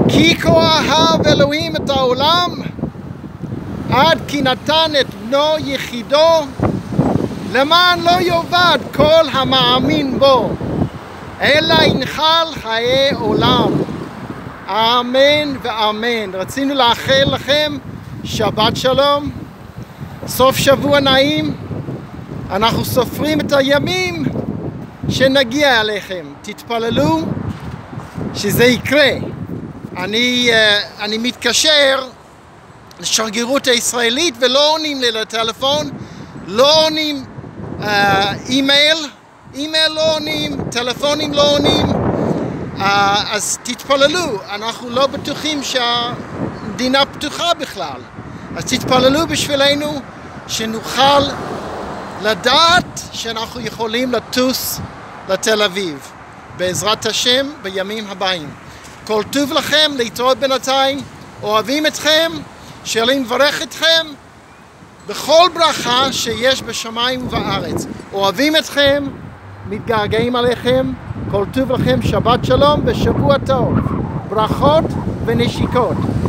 כי כה אהב אלוהים את העולם, עד כי נתן את בנו יחידו, למען לא יאבד כל המאמין בו, אלא ינחל חיי עולם. אמן ואמן. רצינו לאחל לכם שבת שלום, סוף שבוע נעים. אנחנו סופרים את הימים שנגיע אליכם. תתפללו שזה יקרה. אני מתקשר לשגרירות הישראלית ולא עונים לי לטלפון, לא עונים אימייל לא עונים, טלפונים לא עונים, אז תתפללו. אנחנו לא בטוחים שהמדינה פתוחה בכלל, אז תתפללו בשבילנו שנוכל לדעת שאנחנו יכולים לטוס לתל אביב בעזרת השם בימים הבאים. כל טוב לכם, להתראות בינתיים, אוהבים אתכם, שאלים מברך אתכם בכל ברכה שיש בשמיים ובארץ. אוהבים אתכם, מתגעגעים עליכם, כל טוב לכם, שבת שלום ושבוע טוב, ברכות ונשיקות.